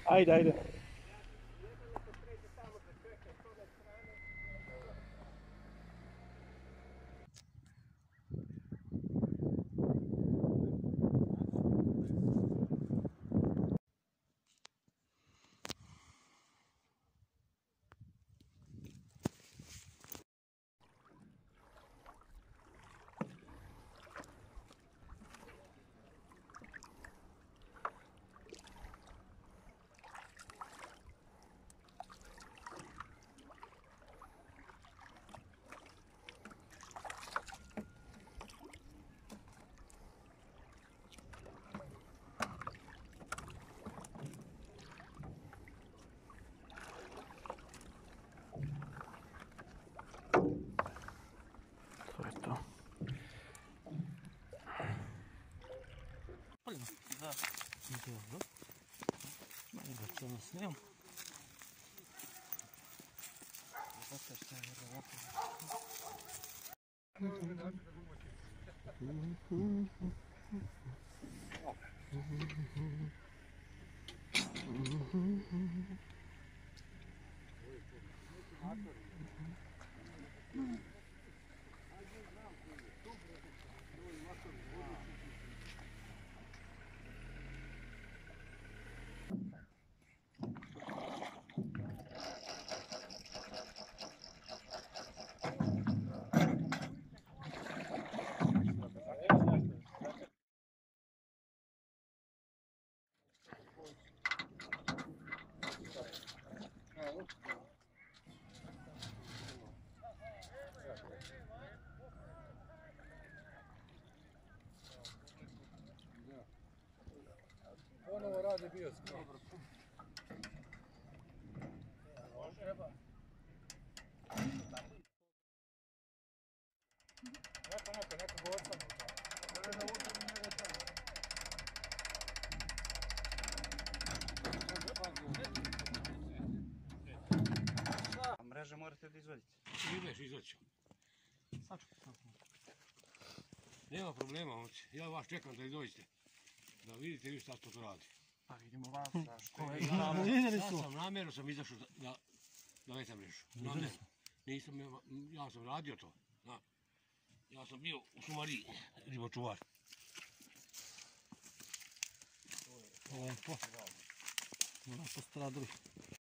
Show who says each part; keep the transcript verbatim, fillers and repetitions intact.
Speaker 1: Ajde, ajde. To je to.
Speaker 2: Da, dobro. Malo ga to nasnijem. Zato što je vjerovatno.
Speaker 3: Ponovo radi bioskop. Neka, neka, neka go ostane. A mreže morate da izvodite.
Speaker 4: Ideš, izvodit ću. Nema problema, moći. Ja vas čekam da izdođete. Da vidite vi šta to radi.
Speaker 1: Pa vidimo vas.
Speaker 4: Ja sam namjerno sam izašao da da vetam mrežu. Namjerno. Nisam, ja sam radio to. Ja sam bio u šumariji, ribočuvar.
Speaker 2: Lepo. Lepo stradili.